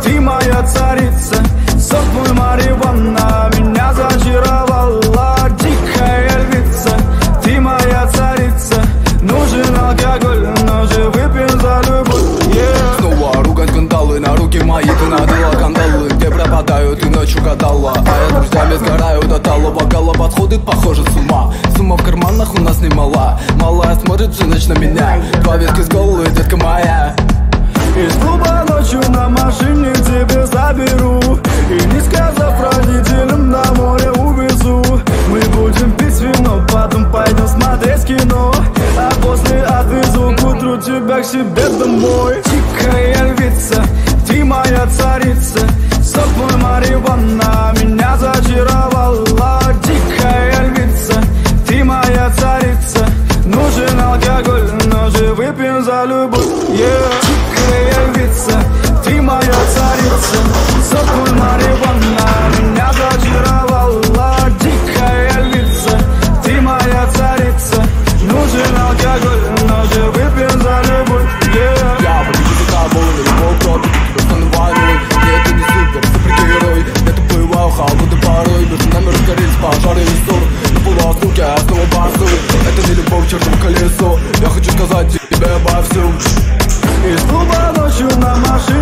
ты моя царица. Сок твой марихуана меня зачаровала. Дикая львица, ты моя царица. Нужен алкоголь, но же выпьем за любовь, yeah. Снова ругань скандалы, на руки мои ты надела кандалы. Где пропадаю, ты ночью гадала, а я друзьями сгораю до талого. Голова сходит, похоже, с ума. Сумма в карманах у нас немала. Малая смотрит всю ночь на меня. Два виски с головы, детка моя. Из клуба ночью на машине к тебе заберу. И не сказав родителям, на море увезу. Мы будем пить вино, потом пойдем смотреть кино. А после отвезу к утру тебя к себе домой. Дикая львица, ты моя царица. Сок твой марихуана меня зачаровала. Дикая львица, ты моя царица. Нужен алкоголь, но же выпьем за любовь, yeah. Дикая львица, ты моя царица. Сок твой марихуана меня зачаровала. Дикая львица, ты моя царица. Нужен алкоголь, но же выпьем за любовь, yeah. Я победил за тобой, любовь топит, просто войной. Нет, ты не супер, супергерой. Это боевая холода порой. Между нами разгорелись пожары и ссоры. На полуостровке я снова борцую. Это не любовь, чертово колесо. Я хочу сказать тебе обо всем. Из клуба ночью на машине